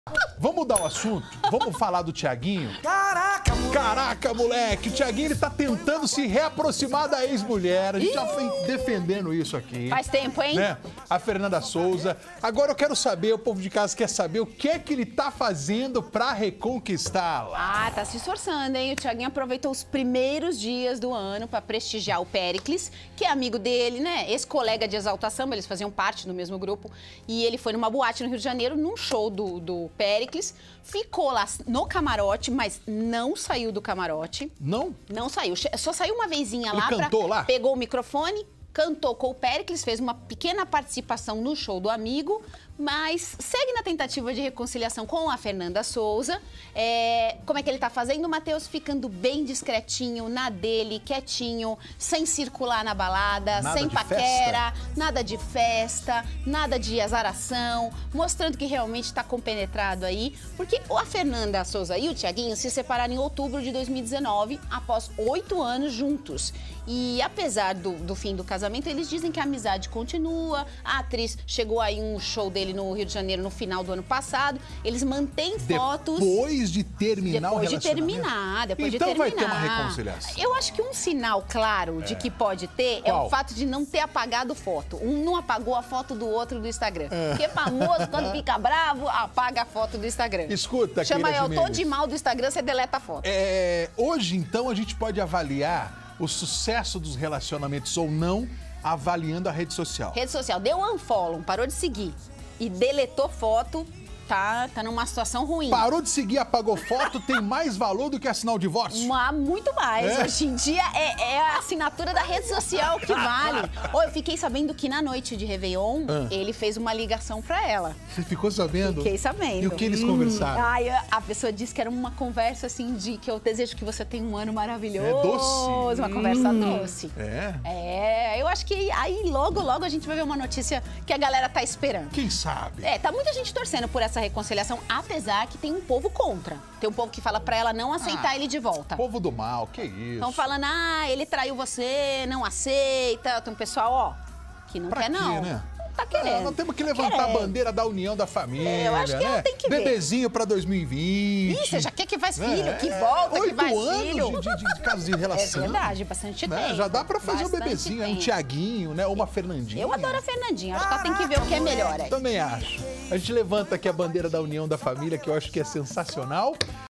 Vamos mudar o assunto? Vamos falar do Thiaguinho? Caraca, moleque! O Thiaguinho, ele tá tentando se reaproximar da ex-mulher. A gente já foi defendendo isso aqui. Faz tempo, hein? Né? A Fernanda Souza. Agora eu quero saber, o povo de casa quer saber o que é que ele tá fazendo pra reconquistá-la. Ah, tá se esforçando, hein? O Thiaguinho aproveitou os primeiros dias do ano pra prestigiar o Péricles, que é amigo dele, né? Ex-colega de Exalta Samba, eles faziam parte do mesmo grupo. E ele foi numa boate no Rio de Janeiro, num show do Péricles. Ficou lá no camarote, mas não saiu do camarote. Não? Não saiu. Só saiu uma vezinha lá. Ele cantou lá? Pegou o microfone, cantou com o Péricles, fez uma pequena participação no show do amigo, mas segue na tentativa de reconciliação com a Fernanda Souza. Como é que ele tá fazendo? O Matheus ficando bem discretinho, na dele, quietinho, sem circular na balada, Nada sem de paquera, nada de festa, nada de azaração, mostrando que realmente tá compenetrado aí, porque a Fernanda Souza e o Thiaguinho se separaram em outubro de 2019, após 8 anos juntos. E apesar do fim do casamento, eles dizem que a amizade continua. A atriz chegou aí um show dele no Rio de Janeiro no final do ano passado. Eles mantêm fotos. Depois de terminar o relacionamento? Depois de terminar. Então vai ter uma reconciliação. Eu acho que um sinal claro de que pode ter é Qual? o fato de não ter apagado foto. Um não apagou a foto do outro do Instagram. Porque é famoso, quando fica bravo, apaga a foto do Instagram. Escuta, Chama Keila eu, tô Gimenez. de mal do Instagram, você deleta a foto. Hoje, então, a gente pode avaliar o sucesso dos relacionamentos ou não, avaliando a rede social. Rede social, deu um unfollow, parou de seguir e deletou foto, tá numa situação ruim. Parou de seguir, apagou foto, tem mais valor do que assinar o divórcio? Muito mais. Hoje em dia é a assinatura da rede social que vale. Eu fiquei sabendo que na noite de Réveillon, ele fez uma ligação pra ela. Você ficou sabendo? Fiquei sabendo. E o que eles conversaram? Ai, a pessoa disse que era uma conversa assim de que eu desejo que você tenha um ano maravilhoso. É doce? Uma conversa doce. É? Eu acho que aí logo a gente vai ver uma notícia que a galera tá esperando. Quem sabe? Tá muita gente torcendo por essa reconciliação, apesar que tem um povo contra. Tem um povo que fala pra ela não aceitar ele de volta. Povo do mal, que isso? Estão falando, ele traiu você, não aceita. Tem um pessoal, que não Pra quer quê, não. né? Não tá querendo. Nós temos que levantar a bandeira da união da família, eu acho que né? tem que ver. Bebezinho pra 2020. Ih, você já quer que faz filho, que volta, que faz 8 filho. anos de casos de relação. É verdade, bastante tempo. Já dá pra fazer um bastante bebezinho, um tempo. Thiaguinho, né? Ou uma Fernandinha. Eu adoro a Fernandinha, acho que ela tem que ver o que é melhor aí. Também acho. A gente levanta aqui a bandeira da união da família, que eu acho que é sensacional.